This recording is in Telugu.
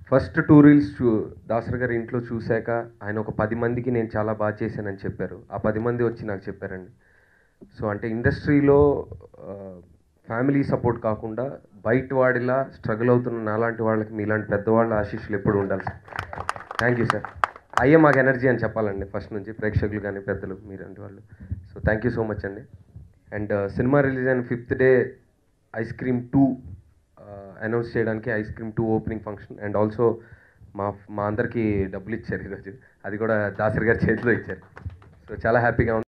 ఫస్ట్ 2 రీల్స్ దాసరి గారి ఇంట్లో చూశాక ఆయన ఒక 10 మందికి నేను చాలా బాగా చేశానని చెప్పారు. ఆ 10 మంది వచ్చి నాకు చెప్పారండి. సో అంటే ఇండస్ట్రీలో ఫ్యామిలీ సపోర్ట్ కాకుండా బయట వాడిలా స్ట్రగుల్ అవుతున్న నాలాంటి వాళ్ళకి మీలాంటి పెద్దవాళ్ళ ఆశీస్సులు ఎప్పుడు ఉండాలి సార్. Thank you sir. అయ్యే మాకు ఎనర్జీ అని చెప్పాలండి ఫస్ట్ నుంచి, ప్రేక్షకులు కానీ పెద్దలు మీరంటి వాళ్ళు. So thank you so much అండి. అండ్ సినిమా రిలీజ్ అయిన 5th day ice cream 2 announce చేయడానికి ice cream 2 opening function and also మా అందరికీ డబ్బులు ఇచ్చారు ఈరోజు. అది కూడా దాసరి గారి చేతిలో ఇచ్చారు. సో చాలా హ్యాపీగా ఉంది.